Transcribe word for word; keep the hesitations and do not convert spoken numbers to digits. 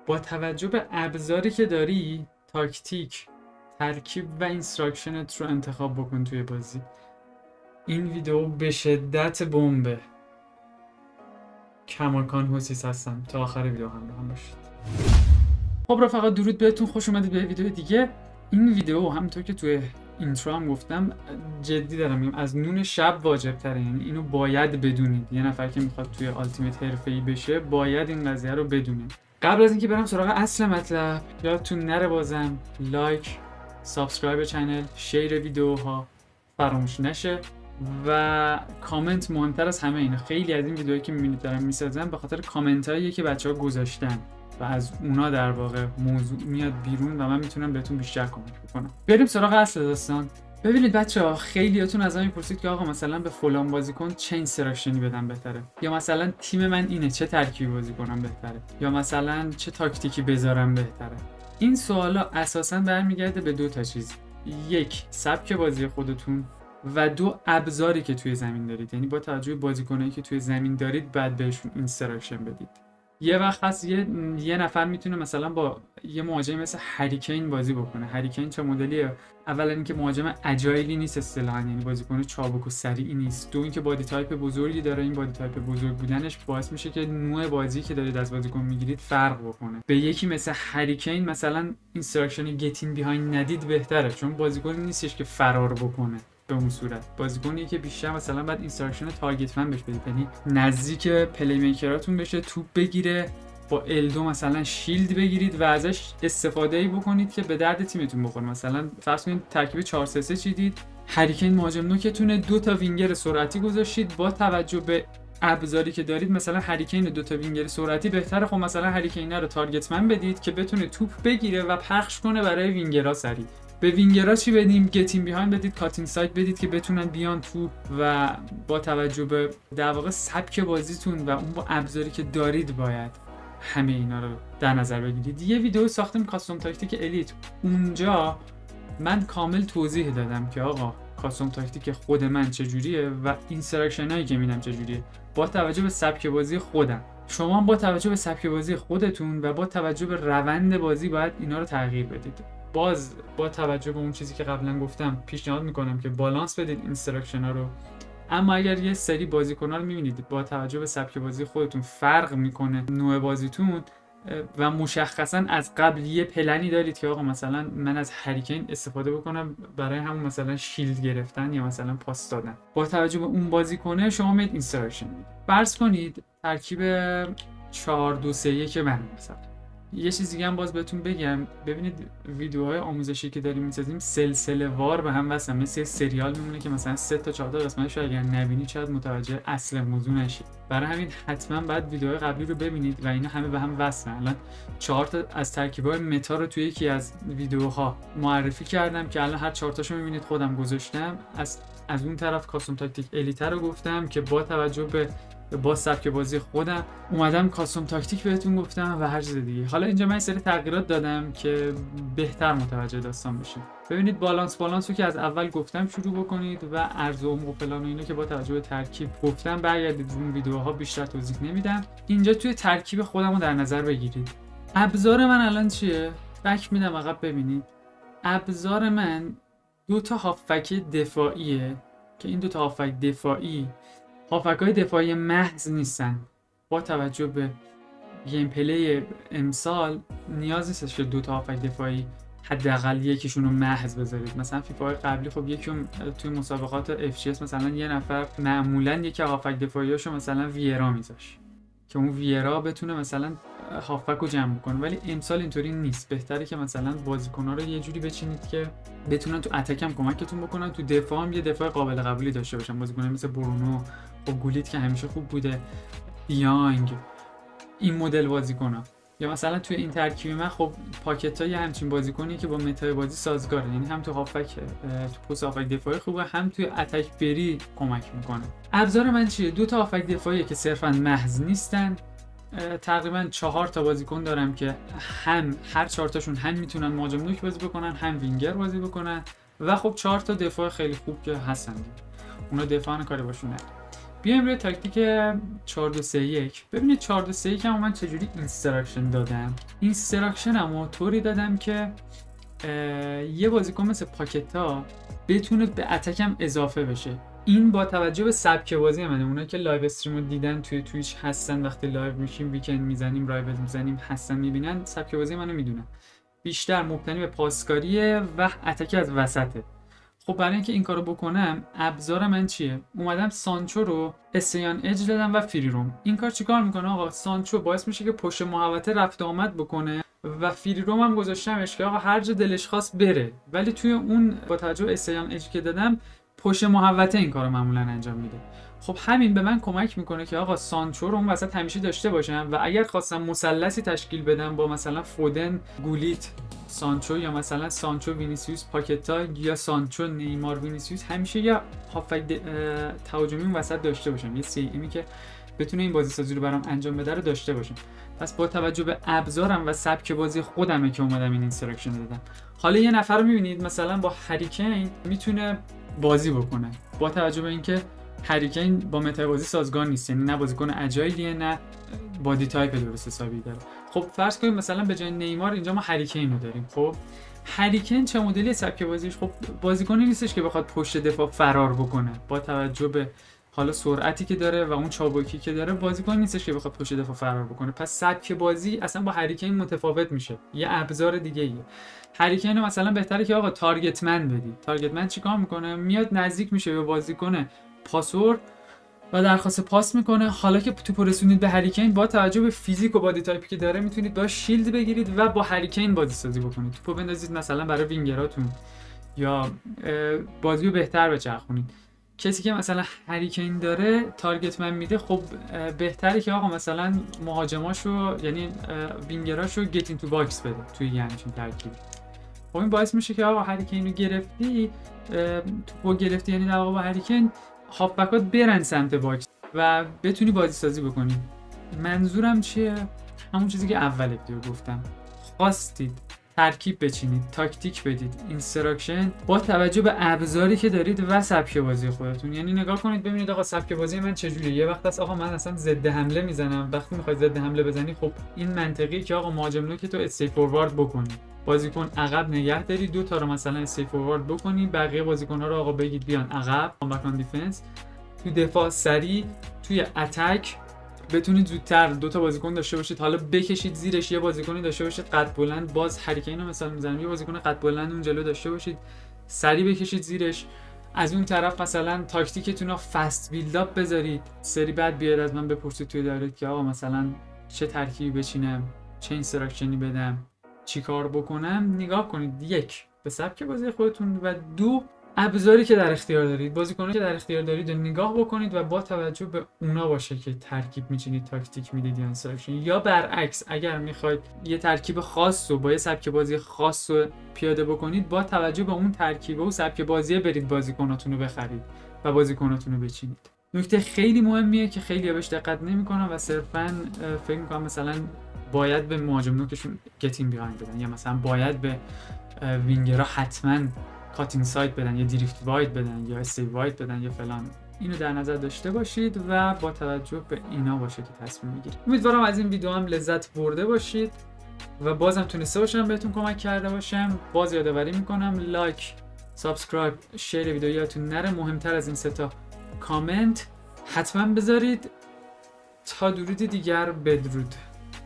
با توجه به ابزاری که داری تاکتیک، ترکیب و اینستراکشنت رو انتخاب بکن توی بازی. این ویدیو به شدت بمبه. کماکان حسیس هستم. تا آخر ویدیو هم هم باشید. خب رفقا درود بهتون، خوش اومدید به ویدیو دیگه. این ویدیو همونطور که توی اینترو هم گفتم جدی دارم میگم از نون شب واجب تره، یعنی اینو باید بدونید. یه نفر که میخواد توی التیمیت حرفه‌ای بشه باید این قضیه رو بدونه. قبل از اینکه برم سراغ اصل مطلب، یادتون نره بازم لایک، سابسکرایب چنل، شیر ویدیوها فراموش نشه و کامنت مهمتر از همه اینه. خیلی از این ویدیوهایی که میبینید دارم میسازم به خاطر کامنت هایی که بچه‌ها گذاشتن و از اونا در واقع موضوع میاد بیرون و من میتونم بهتون بیشتر کمک بکنم. بریم سراغ اصل داستان. ببینید بچه‌ها، خیلیاتون از من میپرسید که آقا مثلا به فلان بازیکن چه اینستراکشنی بدم بهتره، یا مثلا تیم من اینه چه ترکیبی بازی کنم بهتره، یا مثلا چه تاکتیکی بذارم بهتره. این سوالا اساسا برمیگرده به دو تا چیز: یک، سبک بازی خودتون، و دو، ابزاری که توی زمین دارید. یعنی با توجه به بازیکنایی که توی زمین دارید بعد بهشون اینستراکشن بدید. یه وقت هست یه, یه نفر میتونه مثلا با یه مهاجم مثل هریکین بازی بکنه. هریکین چه مدلیه؟ اولا اینکه مهاجم اجایلی نیست اصطلاحاً، یعنی بازیکن چابک و سریعی نیست. دو، اینکه بادی تایپ بزرگی داره. این بادی تایپ بزرگ بودنش باعث میشه که نوع بازی که دارید از بازیکن میگیرید فرق بکنه. به یکی مثل هریکین مثلا اینستراکشن گتین بیهایند ندید بهتره، چون بازیکن نیستش که فرار بکنه. به اون صورت بازیکنی که بیشتر مثلا بعد اینستراکشن تارگت من بهش بدید، یعنی نزدیک پلی میکراتون بشه، توپ بگیره، با ال دو مثلا شیلد بگیرید و ازش استفاده ای بکنید که به درد تیمتون بخوره. مثلا فرض کنید ترکیب چهار سه سه چیدید، هریکین مهاجم نوکتونه، دو تا وینگر سرعتی گذاشتید، با توجه به ابزاری که دارید مثلا هریکین دو تا وینگر سرعتی بهتره. خب مثلا هریکین رو تارگت من بدید که بتونه توپ بگیره و پخش کنه برای وینگرها سریع. به وینگرها چی بدیم؟ گتین بیهایند بدید، کاتینگ سایت بدید که بتونن بیان تو و با توجه به در واقع سبک بازیتون و اون با ابزاری که دارید باید همه اینا رو در نظر بگیرید. یه ویدیو ساختم کاستوم تاکتیک الیت، اونجا من کامل توضیح دادم که آقا کاستوم تاکتیک خود من چجوریه و اینستراکشن هایی که میدم چجوریه با توجه به سبک بازی خودم. شما با توجه به سبک بازی خودتون و با توجه به روند بازی باید اینا رو تغییر بدید. باز با توجه به اون چیزی که قبلا گفتم پیشنهاد میکنم که بالانس بدید اینستراکشن ها رو. اما اگر یه سری بازیکن ها رو میبینید با توجه به سبک بازی خودتون فرق میکنه نوع بازیتون و مشخصا از قبل یه پلنی دارید که آقا مثلا من از هریکین استفاده بکنم برای همون مثلا شیلد گرفتن یا مثلا پاس دادن، با توجه به اون بازیکنه شما میاد اینستراکشن میدید. فرض کنید ترکیب چهار دو سه یک من مثلا. یه چیز دیگه هم باز بهتون بگم، ببینید ویدیوهای آموزشی که داریم می‌سازیم سلسله وار به هم وصلن، مثل سریال میمونه که مثلا سه تا چهار تا قسمتش رو اگر نبینید شاید متوجه اصل موضوع نشید. برای همین حتما باید ویدیوهای قبلی رو ببینید و اینا همه به هم وصلن. الان چهار تا از ترکیب‌های متا رو توی یکی از ویدیوها معرفی کردم که الان هر چهار تاشو می‌بینید خودم گذاشتم. از از اون طرف کاستوم تاکتیک الیت رو گفتم که با توجه به با سبک بازی خودم اومدم کاستوم تاکتیک بهتون گفتم و هر چیز دیگه. حالا اینجا من سری تغییرات دادم که بهتر متوجه داستان بشید. ببینید بالانس بالانس رو که از اول گفتم شروع بکنید و عرض و عمق و فلان و اینا که با توجه به ترکیب گفتم برگردید اون ویدیوها، بیشتر توضیح نمیدم. اینجا توی ترکیب خودم رو در نظر بگیرید. ابزار من الان چیه؟ بک میدم عقب ببینید. ابزار من دو تا هافبک دفاعیه که این دو تا هافبک دفاعی هافبک‌های دفاعی محض نیستن. با توجه به گیم پلی امسال نیاز نیستش که دو تا هافبک دفاعی حداقل یکیشون رو محض بذارید. مثلا فیفاهای قبلی خب یکی توی مسابقات اف جی اس مثلا یه نفر معمولا یکی هافبک دفاعیاشو مثلا ویرا میذاش که اون ویرا بتونه مثلا هافبک رو جمع کنه، ولی امسال اینطوری نیست. بهتره که مثلا بازیکن‌ها رو یه جوری بچینید که بتونن تو اتک هم کمکتون بکنن، تو دفاع هم یه دفاع قابل قبولی داشته باشن. بازیکن‌ها مثل برونو و گولیت که همیشه خوب بوده، یانگ، این مدل بازیکن‌ها. یا مثلا توی این ترکیب من خب پاکتا یه همچین بازیکنی که با متای بازی سازگاره، یعنی هم تو هافبک تو پست هافبک دفاعی خوبه، هم توی اتک بری کمک میکنه. ابزار من چیه؟ دو تا هافبک دفاعی که صرفا محض نیستن. تقریبا چهار تا بازیکن دارم که هم هر چهار تاشون هم میتونن مهاجم نوک بازی بکنن، هم وینگر بازی بکنن و خب چهار تا دفاع خیلی خوب که هستن. اونا دفاعن کاری باشون نداره. بیایم روی تاکتیک چهار دو سه یک. ببینید چهار دو سه یک هم من چجوری اینستراکشن دادم. اینستراکشنمو طوری دادم که یه بازیکن مثل پاکتا بتونه به اتکم اضافه بشه. این با توجه به سبک بازی منه. اونایی که لایو استریم رو دیدن توی تویچ هستن، وقتی لایو میشیم ویکند میزنیم رایوز میزنیم هستن میبینن سبک بازی منو میدونن. بیشتر مبتنی به پاسکاریه و اتک از وسطه. خب برای اینکه این کارو بکنم ابزار من چیه؟ اومدم سانچو رو استیان اج دادم و فری روم. این کار چیکار میکنه آقا؟ سانچو باعث میشه که پشت محوطه رفت آمد بکنه و فری روم هم گذاشتمش که آقا هر جا دلش خواست بره، ولی توی اون با توجه به استیان اج که دادم پشت محوطه این کارو معمولا انجام میده. خب همین به من کمک میکنه که آقا سانچو رو اون وسط همیشه داشته باشم و اگر خواستم مثلثی تشکیل بدم با مثلا فودن گولیت سانچو یا مثلا سانچو وینیسیوس پاکتا یا سانچو نیمار وینیسیوس، همیشه یا هافک تهاجمی اون وسط داشته باشم، یه سی ایمی که بتونه این بازی سازی رو برام انجام بده رو داشته باشم. پس با توجه به ابزارم و سبک بازی خودمه که اومدم این اینستراکشن دادم. حالا یه نفر رو میبینید مثلا با هریکین میتونه بازی بکنه با توجه به اینکه هریکین با متای بازی سازگار نیست، یعنی نه بازیکن اجایلیه نه بادی تایپ درست حسابی داره. خب فرض کنیم مثلا به جای نیمار اینجا ما هریکین رو داریم. خب هریکین چه مدلی سبک بازیش؟ خب بازیکنی نیستش که بخواد پشت دفاع فرار بکنه با توجه به حالا سرعتی که داره و اون چابکی که داره، بازیکن نیستش که بخواد پشت دفاع فرار بکنه. پس سبک بازی اصلا با هریکین متفاوت میشه، یه ابزار دیگه ایه. هریکین رو مثلا بهتره که آقا تارگت من بدی. تارگت من چیکار میکنه؟ میاد نزدیک میشه به بازیکن پاسور و درخواست پاس میکنه. حالا که توپو رسونید به هریکین با توجه به فیزیک و بادی تایپی که داره میتونید با شیلد بگیرید و با هریکین بازی سازی بکنید. توپو بندازید مثلا برای وینگراتون یا بازی رو بهتر بچرخونید. کسی که مثلا هریکین داره تارگت من میده، خب بهتره که آقا مثلا مهاجماشو یعنی وینگراشو گت این تو باکس بده توی یه همچین ترکیبی. خب این باعث میشه که آقا هریکین رو گرفتی، توپو گرفتی، یعنی در واقع با هریکین هافبکات برن سمت باکس و بتونی بازی سازی بکنی. منظورم چیه؟ همون چیزی که اول ویدیو گفتم. خواستید ترکیب بچینید، تاکتیک بدید، اینستراکشن با توجه به ابزاری که دارید و سبک بازی خودتون. یعنی نگاه کنید ببینید آقا سبک بازی من چجوریه. یه وقت هست آقا من اصلا ضد حمله میزنم. وقتی میخوای ضد حمله بزنی، خب این منطقی که آقا مهاجم نو که تو استی فوروارد بکنی، بازیکن عقب نگه داری، دو تا رو مثلا استی فوروارد بکنی، بقیه بازیکن‌ها رو آقا بگید بیان عقب، کامبک دیفنس، تو دفاع سری، توی اتک بتونید زودتر دو تا بازیکن داشته باشید. حالا بکشید زیرش یه بازیکنی داشته باشید قد بلند، باز هریکین رو مثلا میزنم، یه بازیکن قد بلند اون جلو داشته باشید، سری بکشید زیرش. از اون طرف مثلا تاکتیکتون رو فست بیلد اپ بذارید. سری بعد بیاد از من بپرسید توی دایرکت که آقا مثلا چه ترکیبی بچینم، چه اینستراکشنی بدم، چیکار بکنم. نگاه کنید، یک به سبک بازی خودتون و دو ابزاری که در اختیار دارید، بازیکنایی که در اختیار دارید رو نگاه بکنید و با توجه به اونا باشه که ترکیب میچینید، تاکتیک میدید یا اینستراکشن. یا برعکس اگر میخواید یه ترکیب خاص رو با یه سبک بازی خاص رو پیاده بکنید، با توجه به اون ترکیب و سبک بازی برید بازیکناتون رو بخرید و بازیکناتون رو بچینید. نکته خیلی مهمیه که خیلی بهش دقت نمیکنن و صرفا فکر میکنن مثلا باید به مهاجم نوکشون گتین بیهایند بدن یا مثلا باید به وینگرها حتما کاتینگ سایت بدن یا دریفت واید بدن یا استیو واید بدن یا فلان. اینو در نظر داشته باشید و با توجه به اینا باشه که تصمیم میگیرید. امیدوارم از این ویدیو هم لذت برده باشید و بازم تونسته باشم بهتون کمک کرده باشم. باز یادآوری میکنم لایک، سابسکرایب، شیر ویدیو یادتون نره. مهمتر از این سه تا کامنت حتما بذارید. تا درود دیگر، بدرود.